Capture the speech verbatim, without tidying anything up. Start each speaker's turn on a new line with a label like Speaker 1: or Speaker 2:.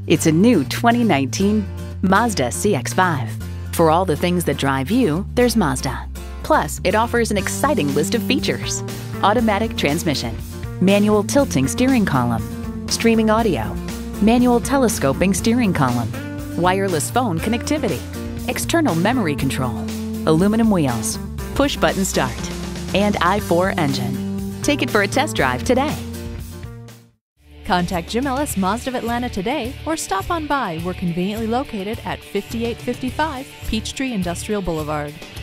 Speaker 1: It's a new twenty nineteen Mazda C X five. For all the things that drive you, there's Mazda. Plus, it offers an exciting list of features: automatic transmission, manual tilting steering column, streaming audio, manual telescoping steering column, wireless phone connectivity, external memory control, aluminum wheels, push-button start, and I four engine. Take it for a test drive today.
Speaker 2: Contact Jim Ellis Mazda of Atlanta today or stop on by. We're conveniently located at fifty-eight fifty-five Peachtree Industrial Boulevard.